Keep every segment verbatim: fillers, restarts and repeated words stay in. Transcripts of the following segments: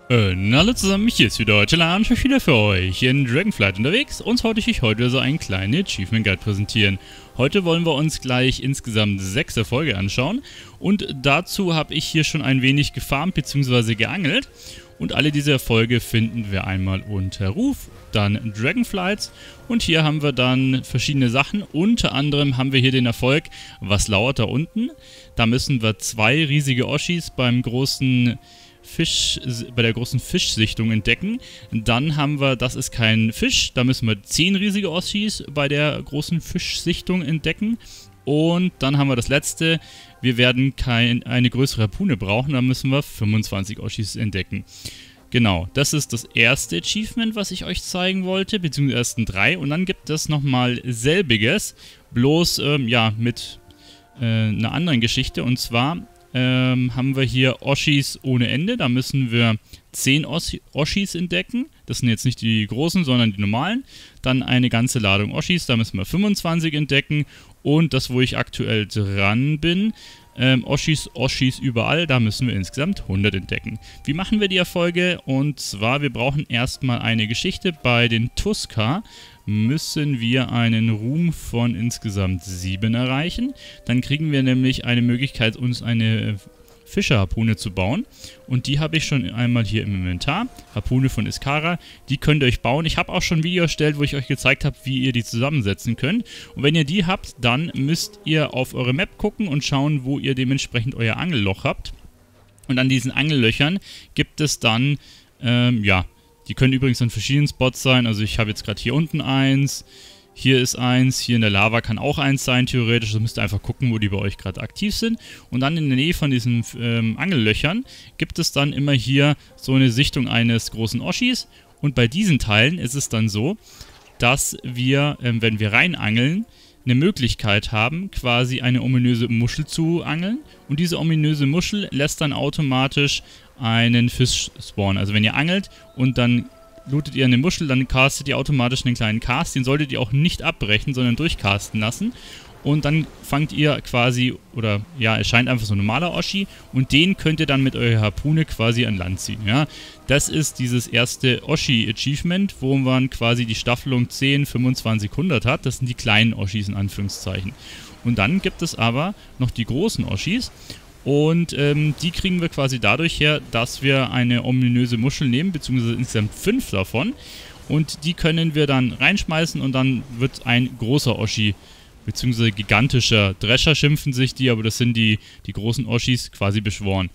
Äh, na hallo zusammen, hier ist wieder Challenge wieder für euch in Dragonflight unterwegs und heute ich heute so einen kleinen Achievement Guide präsentieren. Heute wollen wir uns gleich insgesamt sechs Erfolge anschauen und dazu habe ich hier schon ein wenig gefarmt bzw. geangelt und alle diese Erfolge finden wir einmal unter Ruf, dann Dragonflights und hier haben wir dann verschiedene Sachen, unter anderem haben wir hier den Erfolg, was lauert da unten. Da müssen wir zwei riesige Oschis beim großen Fisch, bei der großen Fischsichtung entdecken. Dann haben wir, das ist kein Fisch, da müssen wir zehn riesige Oschis bei der großen Fischsichtung entdecken. Und dann haben wir das letzte, wir werden kein, eine größere Harpune brauchen, da müssen wir fünfundzwanzig Oschis entdecken. Genau, das ist das erste Achievement, was ich euch zeigen wollte, beziehungsweise die ersten drei. Und dann gibt es nochmal selbiges, bloß ähm, ja, mit äh, einer anderen Geschichte, und zwar Ähm, haben wir hier Oschis ohne Ende. Da müssen wir zehn Os Oschis entdecken. Das sind jetzt nicht die großen, sondern die normalen. Dann eine ganze Ladung Oschis. Da müssen wir fünfundzwanzig entdecken. Und das, wo ich aktuell dran bin, ähm, Oschis, Oschis überall. Da müssen wir insgesamt hundert entdecken. Wie machen wir die Erfolge? Und zwar, wir brauchen erstmal eine Geschichte. Bei den Tuska müssen wir einen Ruhm von insgesamt sieben erreichen. Dann kriegen wir nämlich eine Möglichkeit, uns eine Fischerharpune zu bauen. Und die habe ich schon einmal hier im Inventar. Harpune von Iskara. Die könnt ihr euch bauen. Ich habe auch schon ein Video erstellt, wo ich euch gezeigt habe, wie ihr die zusammensetzen könnt. Und wenn ihr die habt, dann müsst ihr auf eure Map gucken und schauen, wo ihr dementsprechend euer Angelloch habt. Und an diesen Angellöchern gibt es dann, ähm, ja, die können übrigens an verschiedenen Spots sein, also ich habe jetzt gerade hier unten eins, hier ist eins, hier in der Lava kann auch eins sein, theoretisch, da müsst ihr einfach gucken, wo die bei euch gerade aktiv sind. Und dann in der Nähe von diesen ähm, Angellöchern gibt es dann immer hier so eine Sichtung eines großen Oschis. Und bei diesen Teilen ist es dann so, dass wir, ähm, wenn wir reinangeln, eine Möglichkeit haben, quasi eine ominöse Muschel zu angeln. Und diese ominöse Muschel lässt dann automatisch einen Fisch spawnen. Also wenn ihr angelt und dann lootet ihr eine Muschel, dann castet ihr automatisch einen kleinen Cast. Den solltet ihr auch nicht abbrechen, sondern durchcasten lassen. Und dann fangt ihr quasi, oder ja, es scheint einfach so ein normaler Oschi und den könnt ihr dann mit eurer Harpune quasi an Land ziehen. Ja? Das ist dieses erste Oschi-Achievement, wo man quasi die Staffelung zehn, fünfundzwanzig, hundert hat. Das sind die kleinen Oschis in Anführungszeichen. Und dann gibt es aber noch die großen Oschis. Und ähm, die kriegen wir quasi dadurch her, dass wir eine ominöse Muschel nehmen, beziehungsweise insgesamt fünf davon. Und die können wir dann reinschmeißen und dann wird ein großer Oschi, beziehungsweise gigantischer Drescher schimpfen sich die, aber das sind die, die großen Oschis quasi beschworen.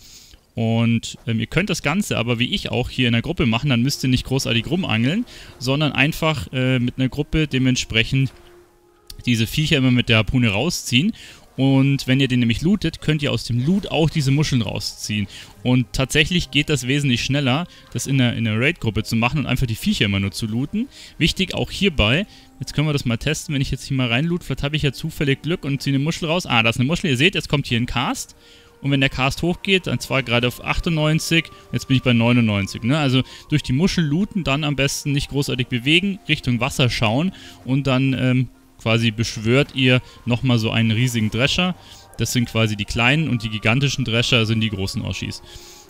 Und ähm, ihr könnt das Ganze aber wie ich auch hier in der Gruppe machen, dann müsst ihr nicht großartig rumangeln, sondern einfach äh, mit einer Gruppe dementsprechend diese Viecher immer mit der Harpune rausziehen. Und wenn ihr den nämlich lootet, könnt ihr aus dem Loot auch diese Muscheln rausziehen. Und tatsächlich geht das wesentlich schneller, das in der, in der Raid-Gruppe zu machen und einfach die Viecher immer nur zu looten. Wichtig auch hierbei, jetzt können wir das mal testen, wenn ich jetzt hier mal reinloot, vielleicht habe ich ja zufällig Glück und ziehe eine Muschel raus. Ah, da ist eine Muschel, ihr seht, jetzt kommt hier ein Cast. Und wenn der Cast hochgeht, dann zwar gerade auf achtundneunzig, jetzt bin ich bei neunundneunzig. Ne? Also durch die Muschel looten, dann am besten nicht großartig bewegen, Richtung Wasser schauen und dann ähm, quasi beschwört ihr nochmal so einen riesigen Drescher. Das sind quasi die kleinen und die gigantischen Drescher sind die großen Oschis.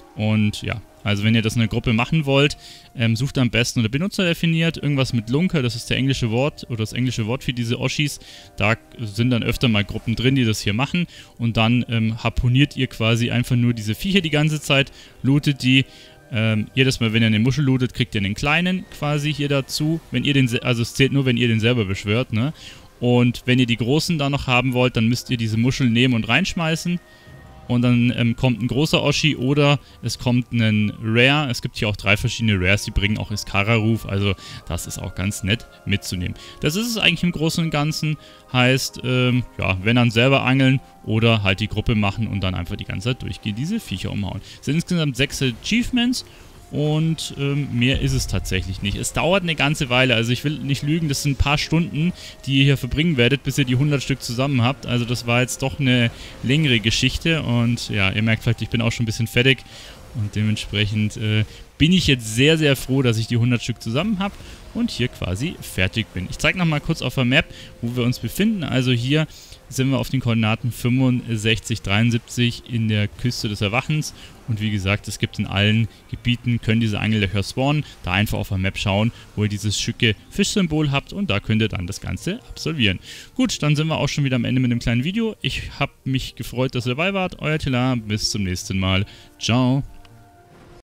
Und ja, also wenn ihr das in der Gruppe machen wollt, ähm, sucht am besten oder Benutzer definiert irgendwas mit Lunker, das ist der englische Wort oder das englische Wort für diese Oschis. Da sind dann öfter mal Gruppen drin, die das hier machen. Und dann ähm, harponiert ihr quasi einfach nur diese Viecher die ganze Zeit, lootet die. Ähm, jedes Mal, wenn ihr eine Muschel lootet, kriegt ihr einen kleinen quasi hier dazu. Wenn ihr den, also es zählt nur, wenn ihr den selber beschwört, ne? Und wenn ihr die großen da noch haben wollt, dann müsst ihr diese Muschel nehmen und reinschmeißen. Und dann ähm, kommt ein großer Oschi oder es kommt ein Rare. Es gibt hier auch drei verschiedene Rares, die bringen auch Iskara-Ruf. Also das ist auch ganz nett mitzunehmen. Das ist es eigentlich im Großen und Ganzen. Heißt, ähm, ja, wenn dann selber angeln oder halt die Gruppe machen und dann einfach die ganze Zeit durchgehen, diese Viecher umhauen. Es sind insgesamt sechs Achievements. Und ähm, mehr ist es tatsächlich nicht. Es dauert eine ganze Weile, also ich will nicht lügen, das sind ein paar Stunden, die ihr hier verbringen werdet, bis ihr die hundert Stück zusammen habt. Also das war jetzt doch eine längere Geschichte und ja, ihr merkt vielleicht, ich bin auch schon ein bisschen fertig und dementsprechend äh, bin ich jetzt sehr, sehr froh, dass ich die hundert Stück zusammen habe und hier quasi fertig bin. Ich zeige nochmal kurz auf der Map, wo wir uns befinden. Also hier sind wir auf den Koordinaten fünfundsechzig, dreiundsiebzig in der Küste des Erwachens. Und wie gesagt, es gibt in allen Gebieten, können diese Angellöcher spawnen. Da einfach auf der Map schauen, wo ihr dieses schicke Fischsymbol habt und da könnt ihr dann das Ganze absolvieren. Gut, dann sind wir auch schon wieder am Ende mit einem kleinen Video. Ich habe mich gefreut, dass ihr dabei wart. Euer Telar, bis zum nächsten Mal. Ciao.